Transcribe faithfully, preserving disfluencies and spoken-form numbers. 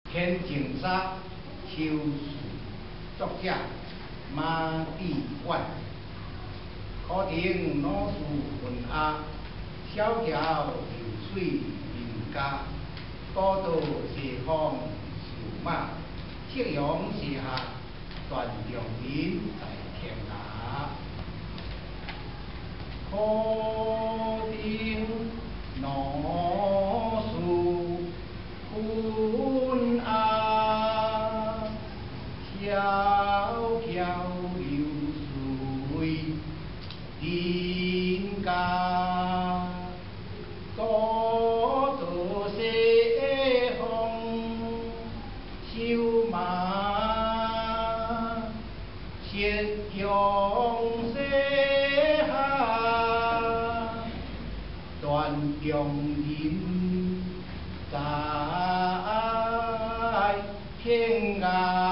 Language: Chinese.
天净沙秋树，作者马必万。可听老树闻鸦，小桥流水人家。高度斜风树马，夕阳西下，断肠人在天涯。可听老树闻鸦，小桥流水人家。高度斜风秋马，夕阳西下，断肠人在天涯。